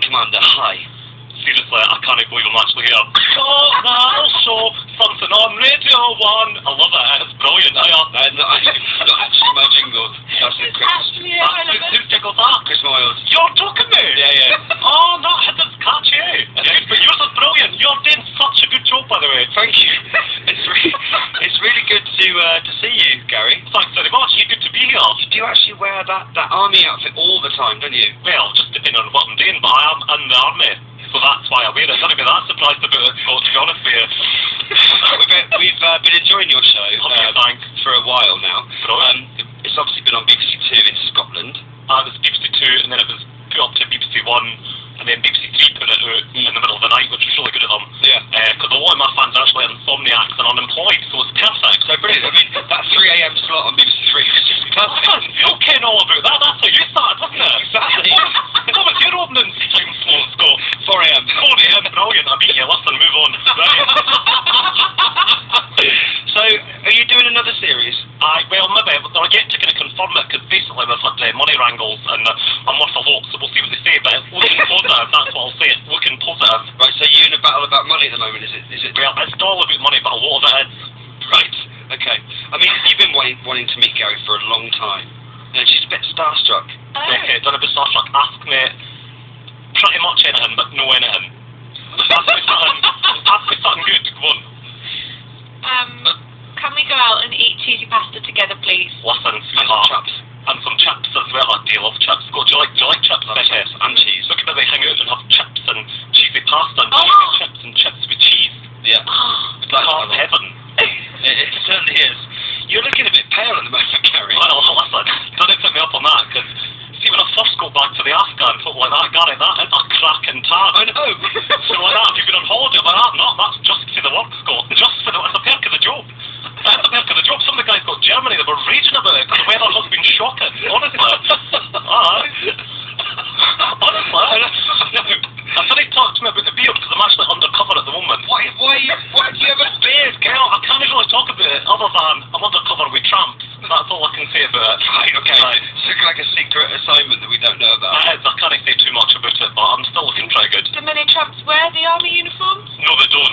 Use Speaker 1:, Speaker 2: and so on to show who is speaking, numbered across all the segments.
Speaker 1: Commander, hi.
Speaker 2: Seriously, I can't believe I'm actually here. Oh, that'll show something on Radio 1. I love it, it's brilliant.
Speaker 1: Not actually my jingles. That's it, Chris.
Speaker 2: Who's jingles that?
Speaker 1: Chris Moyles.
Speaker 2: You're talking me?
Speaker 1: Yeah.
Speaker 2: Oh, no, I didn't catch you. But yours is brilliant. You're doing such a good job, by the way.
Speaker 1: Thank you. It's really good to see you, Gary.
Speaker 2: Thanks very much. You're good to be here.
Speaker 1: Do you actually wear that army outfit all the time, don't you?
Speaker 2: Well, just depending on what I'm doing, but I am in the army. So that's why I wear it. Don't be that surprised about it, to be honest with you.
Speaker 1: We've been enjoying your show
Speaker 2: Thanks.
Speaker 1: for a while now. It's obviously been on BBC Two in Scotland.
Speaker 2: It was BBC Two, and then it was put up to BBC One, and then BBC Three put it out in the middle of the night, which was really good of them.
Speaker 1: Yeah.
Speaker 2: Because a lot of my fans are actually insomniacs and unemployed, so it's perfect.
Speaker 1: So brilliant. I mean, that 3 AM slot on BBC Three was just perfect.
Speaker 2: You're ken all about that. That's how you started, wasn't it?
Speaker 1: Exactly.
Speaker 2: What was your opening time slot, Scott?
Speaker 1: 4 AM.
Speaker 2: 4 AM, brilliant. I beat you. Listen, move on. Right.
Speaker 1: So, are you doing another series?
Speaker 2: Well, maybe. I'll get to kind of confirm it, because basically we've had money wrangles, and I'm worth a lot, so we'll see what they say, but it's looking positive, that's what I'll say. It's looking positive.
Speaker 1: Right, so you're in a battle about money at the moment, is it?
Speaker 2: Well, it's not all about money, but a lot of it is.
Speaker 1: Right, okay. I mean, you've been wanting to meet Gary for a long time, and she's a bit starstruck.
Speaker 2: Don't be starstruck. Ask me pretty much anything, but no anything. Ask me something good, go on.
Speaker 3: Can we go out and eat cheesy pasta together, please?
Speaker 2: Listen, sweetheart. And some chips as well. I do love chips. Do you like chips?
Speaker 1: Chips and cheese.
Speaker 2: We could maybe hang out and have chips and cheesy pasta and chips and chips with cheese.
Speaker 1: Yeah.
Speaker 2: It's like heaven.
Speaker 1: It certainly is. You're looking a bit pale at the moment, Gary.
Speaker 2: Well, listen, don't put me up on that, because see, when I first got back to the Afghan, folk like that, Gary, that is a cracking tab.
Speaker 1: I know.
Speaker 2: So like that, have you been on holiday like that? No, that's just for the work, Scott. Just for the, it's a perk of the job. It's a perk of the job. Some of the guys got Germany, they were raging about it, because the weather has been shocking, honestly. Honestly. I said he'd talk to me about the beard, because I'm actually undercover at the moment.
Speaker 1: Why do you have a beard,
Speaker 2: Girl, I can't really talk about it, other than I'm undercover with tramps. That's all I can say about it.
Speaker 1: Right, okay.
Speaker 2: Right.
Speaker 1: It's like a secret assignment that we don't know about.
Speaker 2: I can't say too much about it, but I'm still looking pretty good.
Speaker 3: Do many tramps wear the army uniforms?
Speaker 2: No, they don't.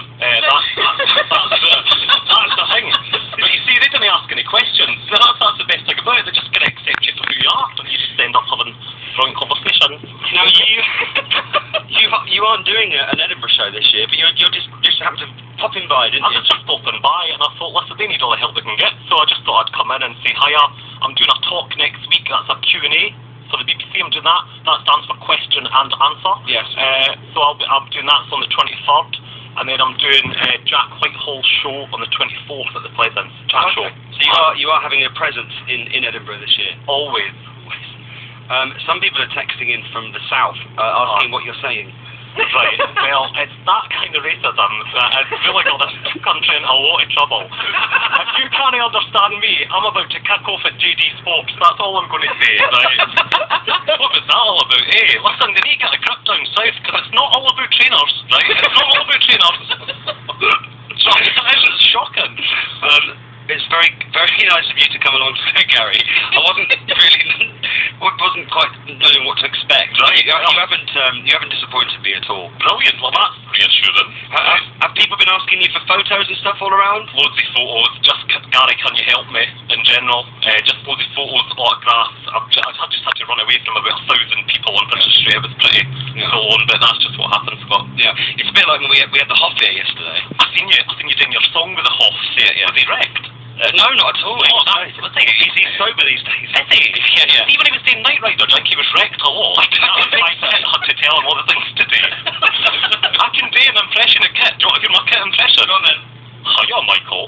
Speaker 2: That's the thing. But you see, they didn't ask any questions. That's the best thing about it. They just gonna accept you for who you are, and you just end up having brilliant conversation.
Speaker 1: Now, you aren't doing an Edinburgh show this year, but you're just happened to pop in by, didn't you?
Speaker 2: I was just stopping by, and I thought, listen, they need all the help they can get, so I just thought I'd come in and say, hiya, I'm doing a talk next week, that's a Q&A for the BBC, I'm doing that. That stands for question and answer.
Speaker 1: Yes.
Speaker 2: So I'm doing that on the 23rd, and then I'm doing Jack Whitehall's show on the 24th at the Pleasance. Chat show.
Speaker 1: So you are having a presence in Edinburgh this year?
Speaker 2: Always.
Speaker 1: Some people are texting in from the south, asking what you're saying.
Speaker 2: Right, well, it's that kind of racism that has really got this country in a lot of trouble. If you can't understand me, I'm about to kick off at JD Sports, that's all I'm going to say, right? What was that all about? Hey, listen, they need to get a grip down south, because it's not all about trainers, right? It's not all about trainers. It's shocking.
Speaker 1: It's very, very nice of you to come along today, Gary. I wasn't quite knowing what to expect.
Speaker 2: Right.
Speaker 1: You haven't disappointed me at all.
Speaker 2: Brilliant. Well, that's reassuring.
Speaker 1: Have people been asking you for photos and stuff all around?
Speaker 2: Loads of photos. Just, Gary, can you help me in general? Just loads of photos, autographs. I just had to run away from about 1,000 people on British Street. It was pretty full on, but that's just what happens, Scott.
Speaker 1: Yeah. It's a bit like when we had the Hoff here yesterday.
Speaker 2: I seen you doing your song with the Hoffs. Yeah. Was he wrecked?
Speaker 1: No, not at all. He's sober these days.
Speaker 2: Is he?
Speaker 1: Yeah.
Speaker 2: Even when he was saying Night Rider, I think he was wrecked a lot. I had to tell him all the things to do. I can do an impression of Kit. Do you want to do my Kit impression? Go on then. Hiya, Michael.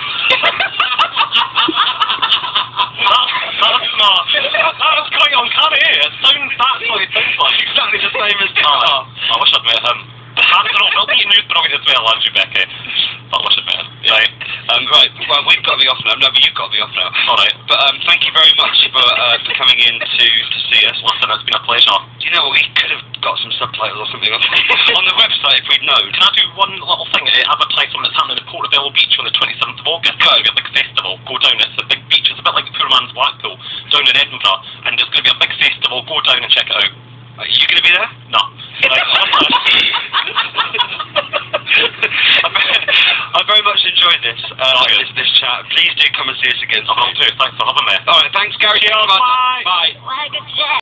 Speaker 2: That's quite uncanny, eh? That's what it sounds like.
Speaker 1: Exactly the same as
Speaker 2: I wish I'd met him. We'll meet News Brilliant as well, Andrew Becky. I wish I'd met him. Right.
Speaker 1: Right. Well, we've got to be off now. No, but you've got to be off now.
Speaker 2: Alright.
Speaker 1: But thank you very much for coming in to see us.
Speaker 2: Listen, it's been a pleasure.
Speaker 1: Do you know what? We could have got some subtitles or something on the website if we'd known.
Speaker 2: Can I do one little thing? Advertise something that's happening in Portobello Beach on the 27th of August. It's going to be a big festival. Go down. It's a big beach. It's a bit like the Poor Man's Blackpool down in Edinburgh. And there's going to be a big festival. Go down and check it out.
Speaker 1: Are you going to be there?
Speaker 2: No.
Speaker 1: I very much enjoyed this chat. Please do come and see us again.
Speaker 2: I will too. Thanks for having me.
Speaker 1: Alright, thanks Gary.
Speaker 2: Cheers, bye.
Speaker 1: Bye.
Speaker 4: Like a jet.